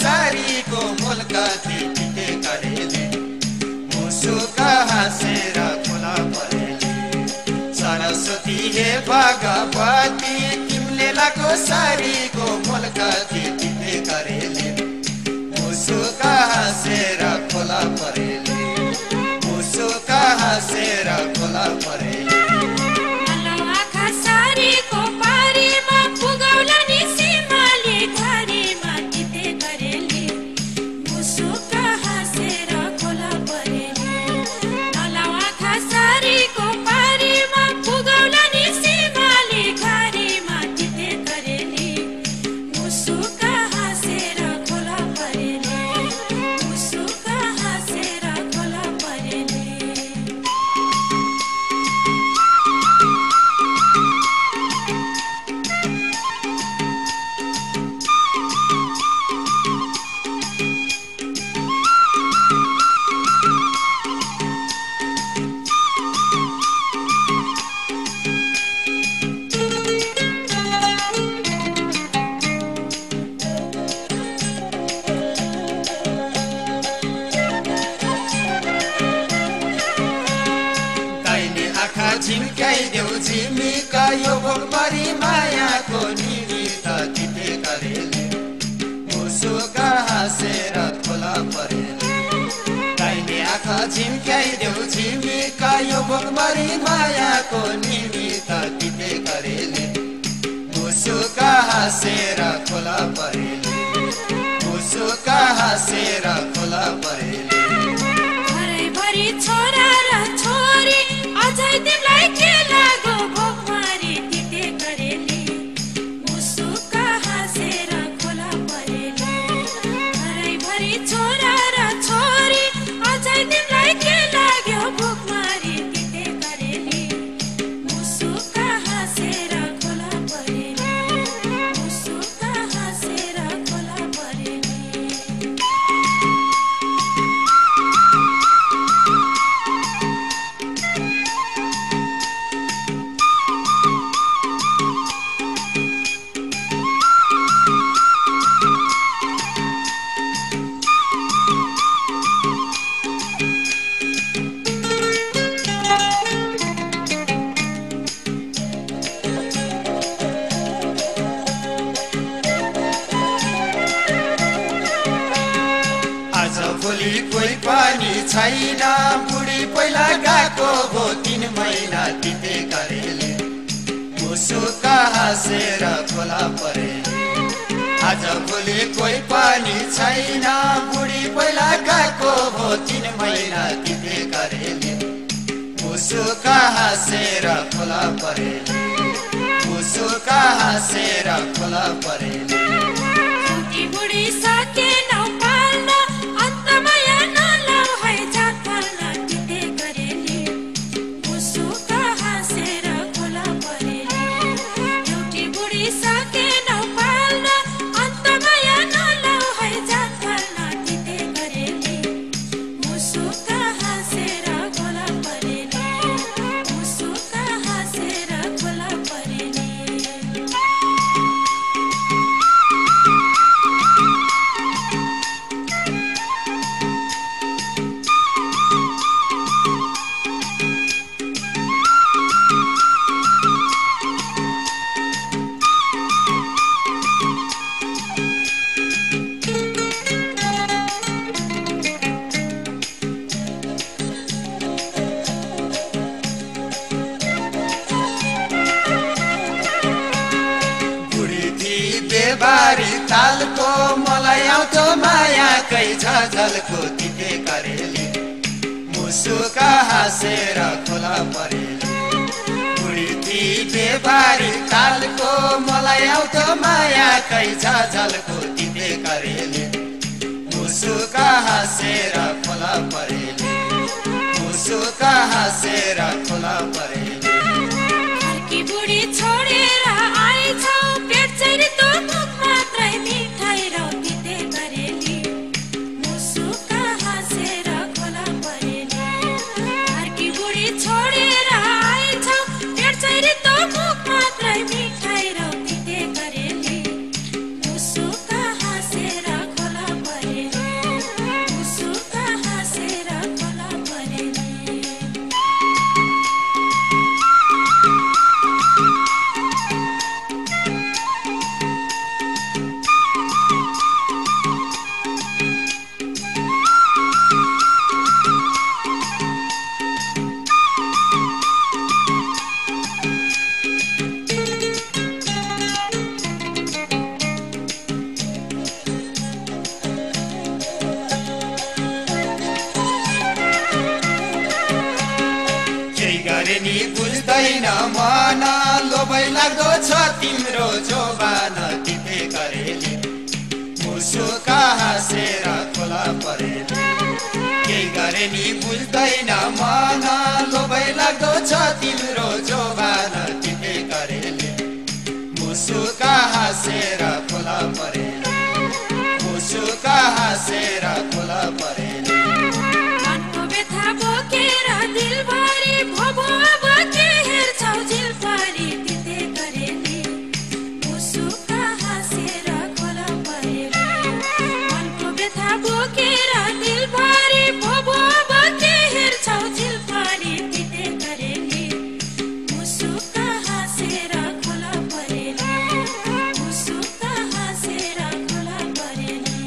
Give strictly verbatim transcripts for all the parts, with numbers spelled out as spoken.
सारीको मुल्कती तिते करेली मुसुका हाँसेर खोला परेली सरस्वती हे भगवती तिमीले लाको सारीको मुल्कती तिते करेली मुसुका हाँसेर खोला परेली मुसुका हाँसेर खोला परेली झिम्क्याइदेऊ झिमिका यो भोकभरि मायाको निमित्त तिते करेली मुसुका हाँसेर खोला परेली दाहिने आँखा झिम्क्याइदेऊ झिमिका यो भोकभरि मायाको निमित्त तिते करेली मुसुका हाँसेर खोला परेली मुसुका हाँसेर खोला परेली भरि छोरा र छोरी अझै तिमीलाई के लाग्यो भोकमारी तिते करेली मुसुका हाँसेर खोला परेली भरि छोरा र छोरी अझै तिमीलाई के लाग्यो भोकमारी तिते करेली मुसुका हाँसेर खोला परेली मुसुका हाँसेर खोला परेली कोही पनि छैन बुढी पहिला गएको भो तीन महिना तिते करेली मुसुका हाँसेर खोला परेली आज भोलि कोही पनि छैन बुढी पहिला गएको भो तीन महिना तिते करेली मुसुका हाँसेर खोला परेली मुसुका हाँसेर खोला परेली बुढी सके नपाल्न अन्तमया नलाउ है जात पाल्न तिते करेली मुसुका हाँसेर खोला परेली एउटी बुढी सके नपाल्न अन्तमया नलाउ है जात पाल्न तिते करेली मुसुका हाँसेर खोला परेली मुसुका हाँसेर खोला परेली बारी तालको मलाई आउँथ्यो मायाकै झझलको तिते करेली मुसुका हाँसेर खोला परेली बुढी थिए बारी तालको मलाई आउँथ्यो मायाकै झझलको तिते करेली मुसुका हाँसेर खोला परेली मुसुका हाँसेर खोला परेली अर्की बुढी छोडेर आइछौ पेट चैरी तो मुख मात्रै मिठाई र तिते करेली मुसुका हाँसेर खोला परेली अर्की बुढी छोडेर आइछौ पेट चैरी तो मुख मात्रै मिठाई र तिते करेली मुसुका हाँसेर खोला गरे नि बुझ्दैन मन लोभै लाग्दो छ तिम्रो जोबान तिते करेली मुसुका हाँसेर खोला परेली केही गरे नि बुझ्दैन मन लोभै लाग्दो छ तिम्रो जोबान तिते करेली मुसुका हाँसेर खोला परेली मुसुका हाँसेर खोला परेली मनको व्यथा बोकेर दिलभरि भोभो बके हेर्छौ झिलपारी तिते करेली मुसुका हाँसेर खोला परेली मनको व्यथा बोकेर दिलभरि भोभो बके हेर्छौ झिलपारी तिते करेली मुसुका हाँसेर खोला परेली मुसुका हाँसेर खोला परेली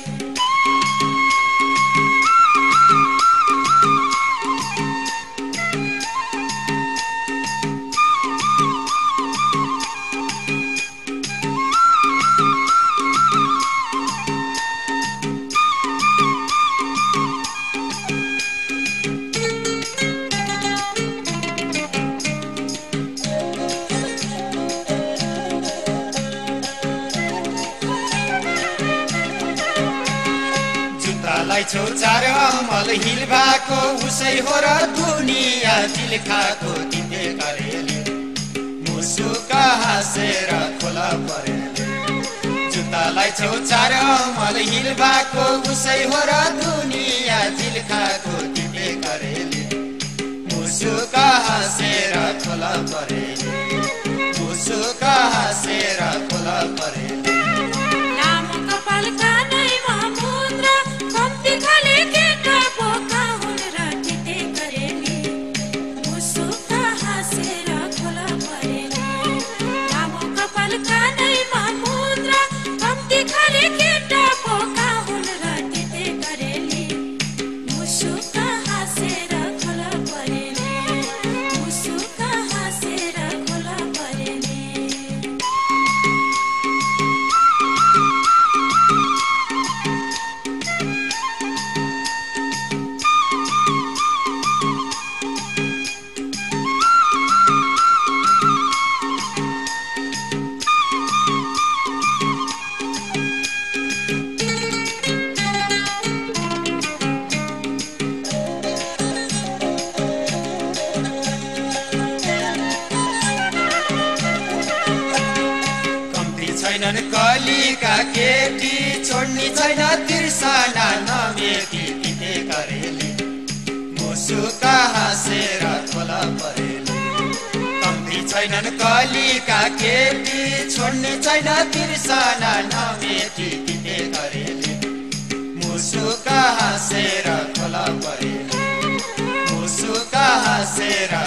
जुत्तालाई छौचार अमल हिल भएको उसै हो र दुनिया दिल खाएको तिते करेली मुसुका हाँसेर खोला परेली जुत्तालाई छौचार अमल हिल भएको उसै हो र दुनिया दिल खाएको तिते करेली मुसुका हाँसेर खोला परेली मुसुका हाँसेर खोला परेली लामो कपाल कानैमा मुद्रा कम्ती खाले केटा बोका हुन् र तिते करेली मुसुका हाँसेर खोला परेली लामो कपाल कानैमा मुद्रा कम्ती खाले केटा बोका हुन् र तिते करेली मुसुका हाँसेर खोला परेली मुसुका हाँसेर खोला परेली कम्ती छैनन् कलीका केटी छोड्ने छैन तिर्सना नमेटी तिते करेली मुसुका हाँसेर खोला परेली कम्ती छैनन् कलीका केटी छोड्ने छैन तिर्सना नमेटी तिते करेली मुसुका हाँसेर खोला परेली मुसुका हाँसेर